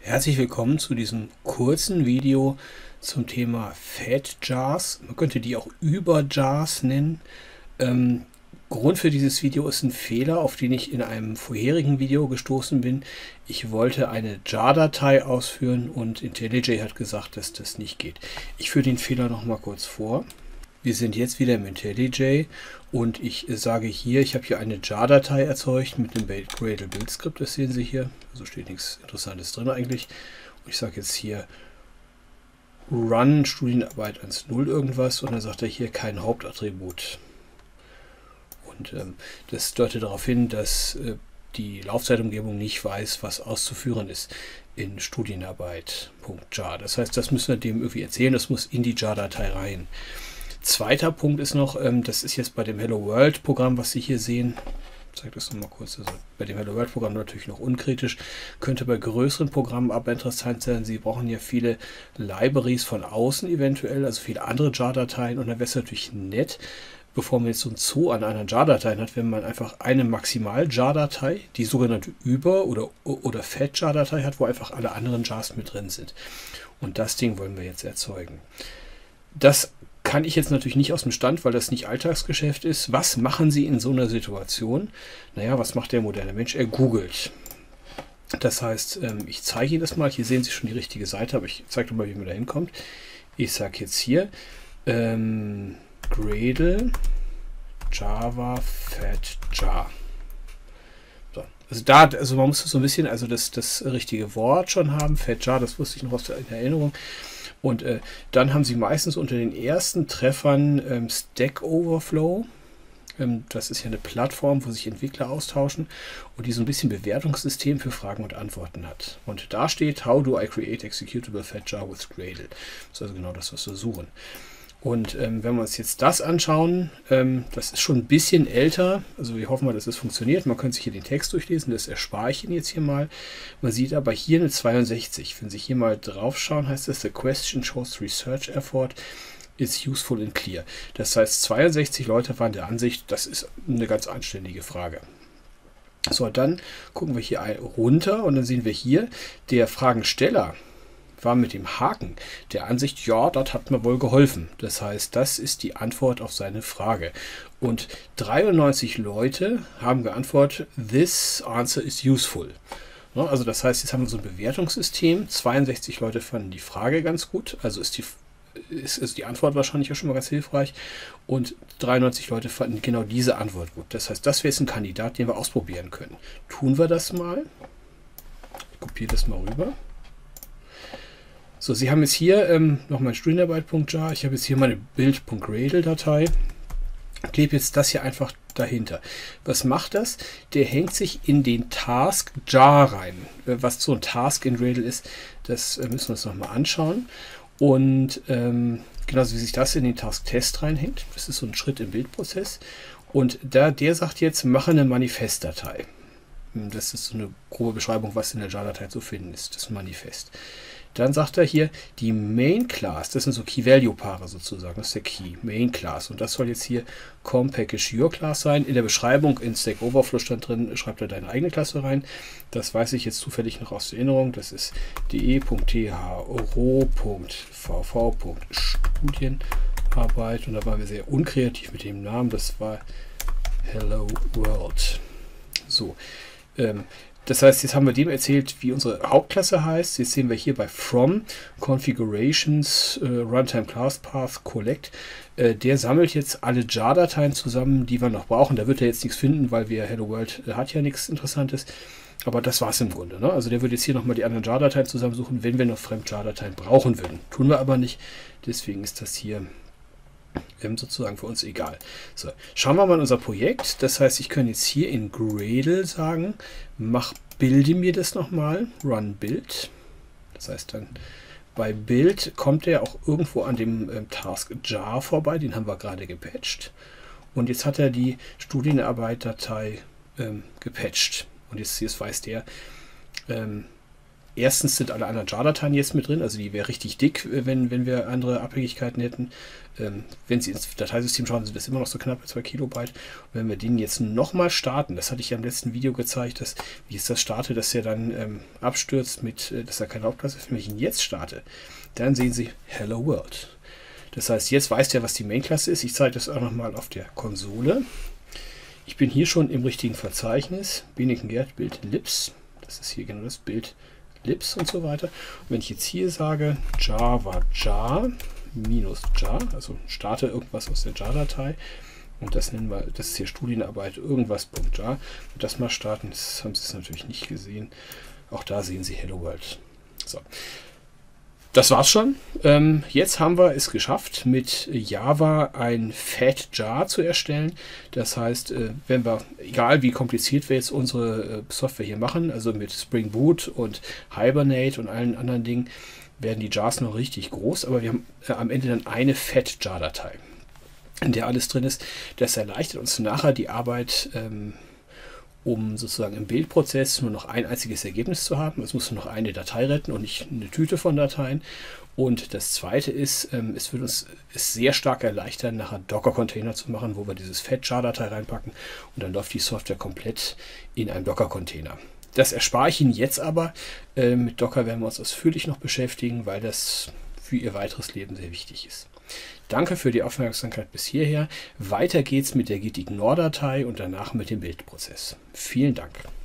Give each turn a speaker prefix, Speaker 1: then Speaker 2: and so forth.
Speaker 1: Herzlich willkommen zu diesem kurzen Video zum Thema Fat-Jars. Man könnte die auch Über-Jars nennen. Grund für dieses Video ist ein Fehler, auf den ich in einem vorherigen Video gestoßen bin. Ich wollte eine Jar-Datei ausführen und IntelliJ hat gesagt, dass das nicht geht. Ich führe den Fehler noch mal kurz vor. Wir sind jetzt wieder im IntelliJ und ich sage hier, ich habe hier eine Jar-Datei erzeugt mit einem Gradle-Build-Skript, das sehen Sie hier. Also steht nichts Interessantes drin eigentlich. Und ich sage jetzt hier Run Studienarbeit 1.0 irgendwas und dann sagt er hier kein Hauptattribut. Und das deutet darauf hin, dass die Laufzeitumgebung nicht weiß, was auszuführen ist in Studienarbeit.jar. Das heißt, das müssen wir dem irgendwie erzählen, das muss in die Jar-Datei rein. Zweiter Punkt ist noch, das ist jetzt bei dem Hello World Programm, was Sie hier sehen. Ich zeige das nochmal kurz. Also bei dem Hello World Programm natürlich noch unkritisch. Könnte bei größeren Programmen aber interessant sein. Sie brauchen ja viele Libraries von außen eventuell, also viele andere Jar-Dateien. Und dann wäre es natürlich nett, bevor man jetzt so ein Zoo an einer Jar-Datei hat, wenn man einfach eine Maximal-Jar-Datei, die sogenannte Über- oder Fat-Jar-Datei hat, wo einfach alle anderen Jars mit drin sind. Und das Ding wollen wir jetzt erzeugen. Das kann ich jetzt natürlich nicht aus dem Stand, weil das nicht Alltagsgeschäft ist. Was machen Sie in so einer Situation? Naja, was macht der moderne Mensch? Er googelt. Das heißt, ich zeige Ihnen das mal. Hier sehen Sie schon die richtige Seite, aber ich zeige mal, wie man da hinkommt. Ich sage jetzt hier Gradle Java Fat Jar. So, also man muss so ein bisschen, also das richtige Wort schon haben. Fat Jar, das wusste ich noch aus der Erinnerung. Und dann haben Sie meistens unter den ersten Treffern Stack Overflow. Das ist ja eine Plattform, wo sich Entwickler austauschen und die so ein bisschen Bewertungssystem für Fragen und Antworten hat. Und da steht, How do I create executable Fat Jar with Gradle? Das ist also genau das, was wir suchen. Und wenn wir uns jetzt das anschauen, das ist schon ein bisschen älter, also wir hoffen mal, dass es funktioniert. Man könnte sich hier den Text durchlesen, das erspare ich Ihnen jetzt hier mal. Man sieht aber hier eine 62. Wenn Sie hier mal drauf schauen, heißt das, the question shows research effort is useful and clear. Das heißt, 62 Leute waren der Ansicht, das ist eine ganz anständige Frage. So, dann gucken wir hier runter und dann sehen wir hier, der Fragensteller war mit dem Haken der Ansicht, ja, das hat mir wohl geholfen. Das heißt, das ist die Antwort auf seine Frage. Und 93 Leute haben geantwortet, this answer is useful. Also das heißt, jetzt haben wir so ein Bewertungssystem. 62 Leute fanden die Frage ganz gut, also ist die Antwort wahrscheinlich auch schon mal ganz hilfreich. Und 93 Leute fanden genau diese Antwort gut. Das heißt, das wäre jetzt ein Kandidat, den wir ausprobieren können. Tun wir das mal. Ich kopiere das mal rüber. So, Sie haben jetzt hier noch mein Studienarbeit.jar. Ich habe jetzt hier meine Build.gradle-Datei. Klebe jetzt das hier einfach dahinter. Was macht das? Der hängt sich in den Task Jar rein. Was so ein Task in Gradle ist, das müssen wir uns nochmal anschauen. Und genauso wie sich das in den Task Test reinhängt. Das ist so ein Schritt im Bildprozess. Und der sagt jetzt, mache eine Manifestdatei. Das ist so eine grobe Beschreibung, was in der Jar-Datei zu finden ist, das Manifest. Dann sagt er hier, die Main Class, das sind so Key-Value-Paare sozusagen, das ist der Key, Main Class. Und das soll jetzt hier Com-Package Your Class sein. In der Beschreibung in Stack Overflow stand drin, schreibt er deine eigene Klasse rein. Das weiß ich jetzt zufällig noch aus der Erinnerung. Das ist de.thro.vv.studienarbeit. Und da waren wir sehr unkreativ mit dem Namen. Das war Hello World. So, das heißt, jetzt haben wir dem erzählt, wie unsere Hauptklasse heißt. Jetzt sehen wir hier bei From Configurations Runtime Class Path Collect. Der sammelt jetzt alle Jar-Dateien zusammen, die wir noch brauchen. Da wird er jetzt nichts finden, weil wir Hello World hat ja nichts Interessantes. Aber das war es im Grunde. Ne? Also der wird jetzt hier nochmal die anderen Jar-Dateien zusammensuchen, wenn wir noch Fremd-Jar-Dateien brauchen würden. Tun wir aber nicht. Deswegen ist das hier sozusagen für uns egal. So, schauen wir mal in unser Projekt. Das heißt, ich kann jetzt hier in Gradle sagen, bilde mir das nochmal, run build. Das heißt dann, bei Build kommt er auch irgendwo an dem Task Jar vorbei, den haben wir gerade gepatcht. Und jetzt hat er die Studienarbeit-Datei gepatcht. Und jetzt weiß der, Erstens sind alle anderen JAR-Dateien jetzt mit drin, also die wäre richtig dick, wenn wir andere Abhängigkeiten hätten. Wenn Sie ins Dateisystem schauen, sind das immer noch so knapp 2 Kilobyte. Und wenn wir den jetzt nochmal starten, das hatte ich ja im letzten Video gezeigt, dass, wie ich das starte, dass er dann abstürzt, dass er kein Hauptplatz ist. Wenn ich ihn jetzt starte, dann sehen Sie Hello World. Das heißt, jetzt weiß der, was die Main-Klasse ist. Ich zeige das auch nochmal auf der Konsole. Ich bin hier schon im richtigen Verzeichnis. Beneken-Gerd Bild Libs. Das ist hier genau das Bild Libs und so weiter. Und wenn ich jetzt hier sage Java jar minus jar, also starte irgendwas aus der Jar-Datei und das nennen wir, das ist hier Studienarbeit irgendwas.jar, und das mal starten, das haben Sie es natürlich nicht gesehen. Auch da sehen Sie Hello World. So. Das war's schon. Jetzt haben wir es geschafft, mit Java ein Fat Jar zu erstellen. Das heißt, wenn wir, egal wie kompliziert wir jetzt unsere Software hier machen, also mit Spring Boot und Hibernate und allen anderen Dingen, werden die Jars noch richtig groß, aber wir haben am Ende dann eine Fat Jar Datei, in der alles drin ist. Das erleichtert uns nachher die Arbeit, um sozusagen im Bildprozess nur noch ein einziges Ergebnis zu haben. Es muss nur noch eine Datei retten und nicht eine Tüte von Dateien. Und das zweite ist, es wird uns sehr stark erleichtern, nachher Docker-Container zu machen, wo wir dieses Fat-Jar-Datei reinpacken und dann läuft die Software komplett in einem Docker-Container. Das erspare ich Ihnen jetzt aber. Mit Docker werden wir uns ausführlich noch beschäftigen, weil das für Ihr weiteres Leben sehr wichtig ist. Danke für die Aufmerksamkeit bis hierher. Weiter geht's mit der Git-Ignore-Datei und danach mit dem Bildprozess. Vielen Dank.